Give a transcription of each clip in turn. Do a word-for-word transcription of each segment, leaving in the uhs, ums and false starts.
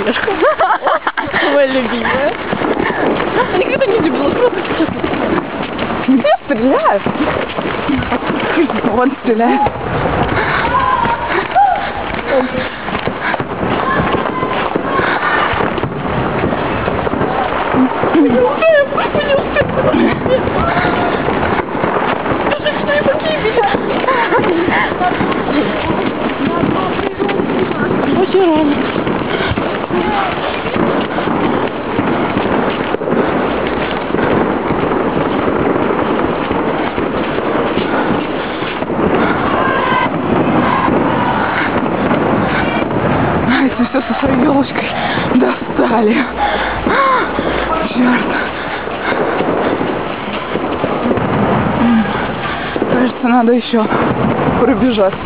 орешка. Моя любимая. Никогда не любила просто сейчас. Где стреляют? Вон стреляет. Не успею, просто не успею. Скажи, что я погибли. Очень рано. Эти все со своей елочкой достали. Черт. Кажется, надо еще пробежаться.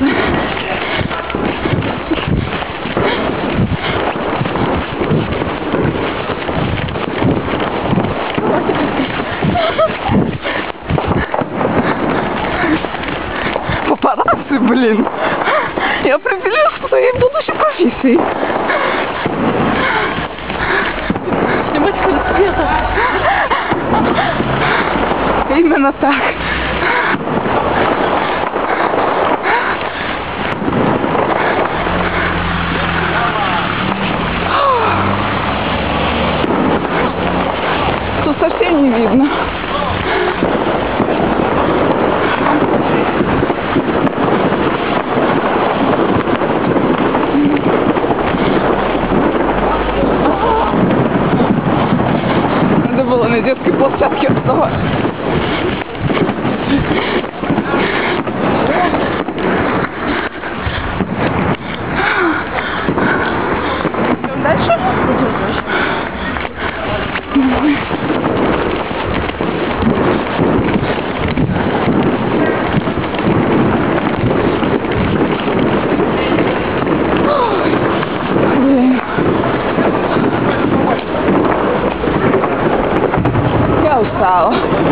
Папарацци, блин. Я определилась своей будущей профессией. Снимать хоть цвета. Именно так. Тут совсем не видно. Надо было на детской площадке оставаться. Идем дальше? Блин. Я устала.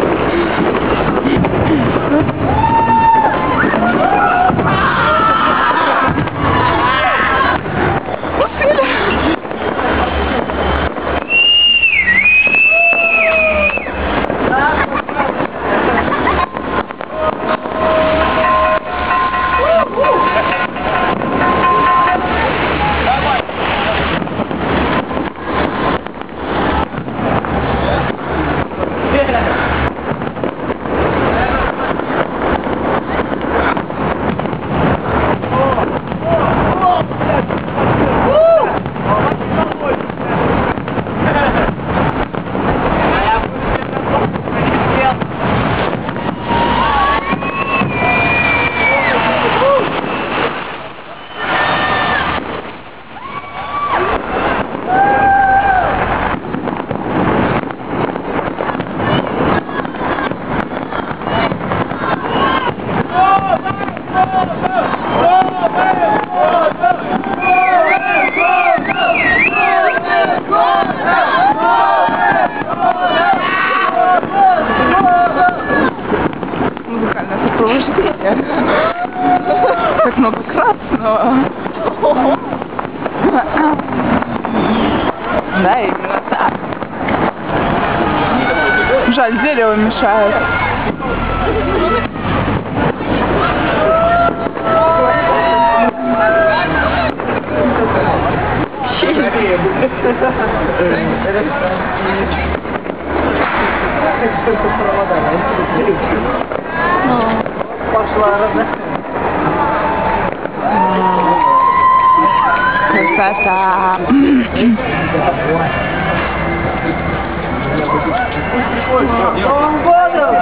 Музыкальное сопровождение. Как много красного. Да, именно так. Жаль, дерево мешает. Пошла раза. Красота. Новым годом!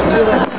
любила.